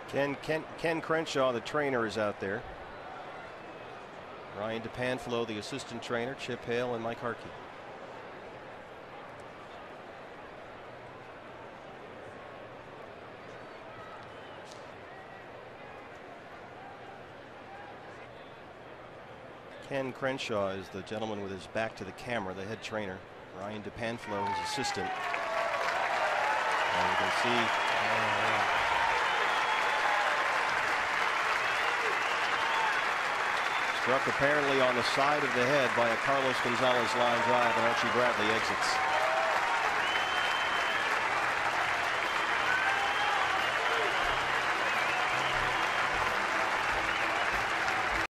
Ken Crenshaw, the trainer, is out there. Ryan DePanflo, the assistant trainer, Chip Hale, and Mike Harkey. Ken Crenshaw is the gentleman with his back to the camera, the head trainer. Ryan DePanflo, his assistant. And you can see struck apparently on the side of the head by a Carlos Gonzalez line drive, and Archie Bratley exits.